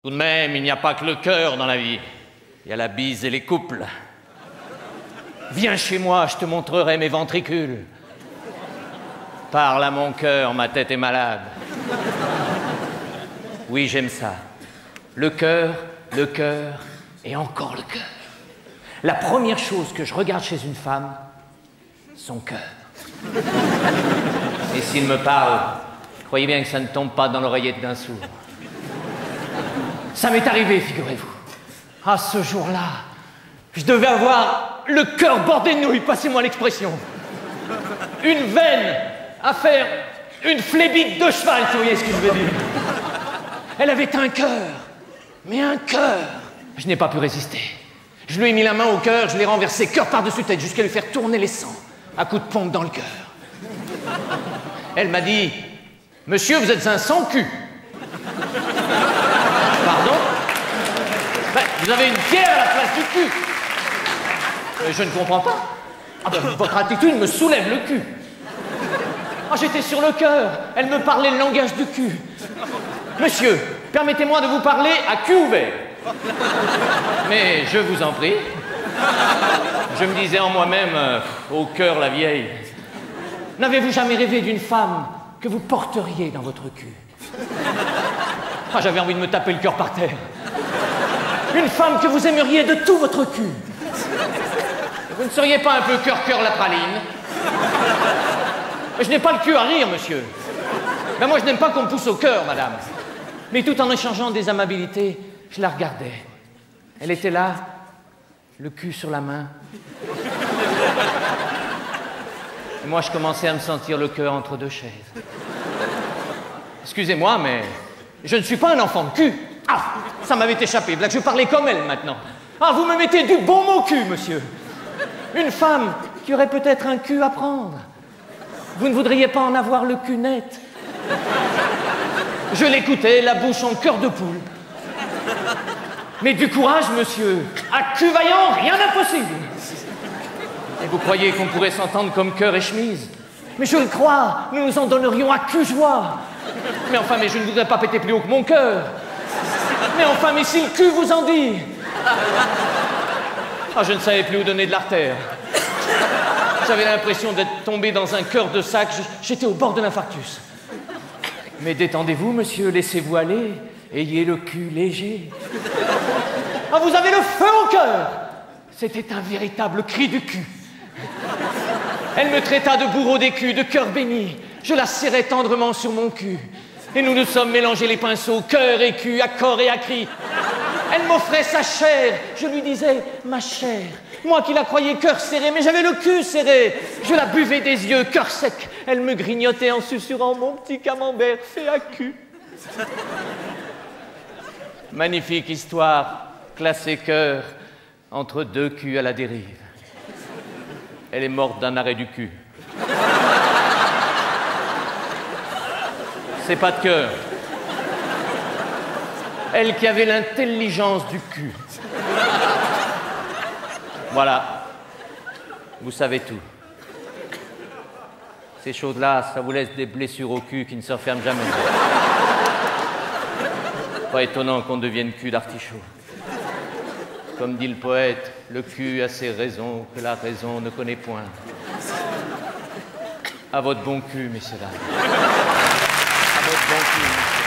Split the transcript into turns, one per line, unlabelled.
Tout de même, il n'y a pas que le cœur dans la vie. Il y a la bise et les couples. Viens chez moi, je te montrerai mes ventricules. Parle à mon cœur, ma tête est malade. Oui, j'aime ça. Le cœur et encore le cœur. La première chose que je regarde chez une femme, son cœur. Et s'il me parle, croyez bien que ça ne tombe pas dans l'oreillette d'un sourd. Ça m'est arrivé, figurez-vous. À ce jour-là, je devais avoir le cœur bordé de nouilles, passez-moi l'expression. Une veine à faire une flébite de cheval, si vous voyez ce que je veux dire. Elle avait un cœur, mais un cœur. Je n'ai pas pu résister. Je lui ai mis la main au cœur, je l'ai renversé cœur par-dessus tête jusqu'à lui faire tourner les sangs, à coups de pompe dans le cœur. Elle m'a dit « Monsieur, vous êtes un sans-cul. » Pardon? Ben, vous avez une pierre à la place du cul. Je ne comprends pas. Ah ben, votre attitude me soulève le cul. Ah, j'étais sur le cœur. Elle me parlait le langage du cul. Monsieur, permettez-moi de vous parler à cul ouvert. Mais je vous en prie. Je me disais en moi-même, au cœur la vieille. N'avez-vous jamais rêvé d'une femme que vous porteriez dans votre cul? Ah, j'avais envie de me taper le cœur par terre. Une femme que vous aimeriez de tout votre cul. Vous ne seriez pas un peu cœur la praline? Je n'ai pas le cul à rire, monsieur. Ben moi, je n'aime pas qu'on me pousse au cœur, madame. Mais tout en échangeant des amabilités, je la regardais. Elle était là, le cul sur la main. Et moi, je commençais à me sentir le cœur entre deux chaises. Excusez-moi, mais je ne suis pas un enfant de cul. Ah, ça m'avait échappé. Là, je parlais comme elle, maintenant. Ah, vous me mettez du bon mot cul, monsieur. Une femme qui aurait peut-être un cul à prendre. Vous ne voudriez pas en avoir le cul net? Je l'écoutais, la bouche en cœur de poule. Mais du courage, monsieur. À cul vaillant, rien d'impossible. Et vous croyez qu'on pourrait s'entendre comme cœur et chemise? Mais je le crois, nous nous en donnerions à cul joie. Mais enfin, mais je ne voudrais pas péter plus haut que mon cœur. Mais enfin, mais si le cul vous en dit. Ah, je ne savais plus où donner de l'artère. J'avais l'impression d'être tombé dans un cœur de sac. J'étais au bord de l'infarctus. Mais détendez-vous, monsieur, laissez-vous aller. Ayez le cul léger. Ah, vous avez le feu au cœur. C'était un véritable cri du cul. Elle me traita de bourreau des culs, de cœur béni. Je la serrais tendrement sur mon cul. Et nous nous sommes mélangés les pinceaux, cœur et cul, à corps et à cri. Elle m'offrait sa chair. Je lui disais, ma chair. Moi qui la croyais cœur serré, mais j'avais le cul serré. Je la buvais des yeux, cœur sec. Elle me grignotait en susurrant mon petit camembert fait à cul. Magnifique histoire, classée cœur, entre deux culs à la dérive. Elle est morte d'un arrêt du cul. C'est pas de cœur. Elle qui avait l'intelligence du cul. Voilà. Vous savez tout. Ces choses-là, ça vous laisse des blessures au cul qui ne se referment jamais. Pas étonnant qu'on devienne cul d'artichaut. Comme dit le poète, le cul a ses raisons que la raison ne connaît point. À votre bon cul, messieurs dames. À votre bon cul.